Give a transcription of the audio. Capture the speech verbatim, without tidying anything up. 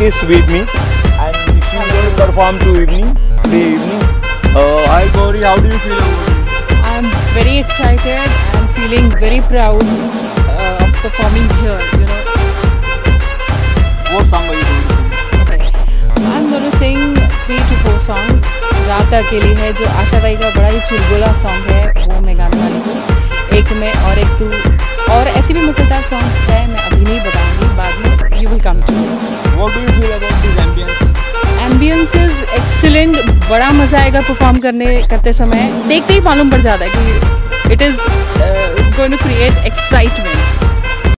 artist with me, and she is going to perform to evening, the evening. Uh, hi Gauri, how do you feel about it? I am very excited and feeling very proud uh, of performing here. You know. What song are you going to sing? Okay. I'm going to sing three to four songs. रात अकेली है जो आशा भाई का बड़ा ही चुलबुला song है, वो मैं गाने वाली हूँ। एक में और एक टू और ऐसी भी मजेदार सॉन्ग्स है, मैं अभी नहीं बताऊंगी, बाद में you will come to. What do you feel about this ambience? Ambience is excellent, बड़ा मजा आएगा परफॉर्म करने करते समय, देखते ही मालूम पड़ जाता है कि it is going to create excitement.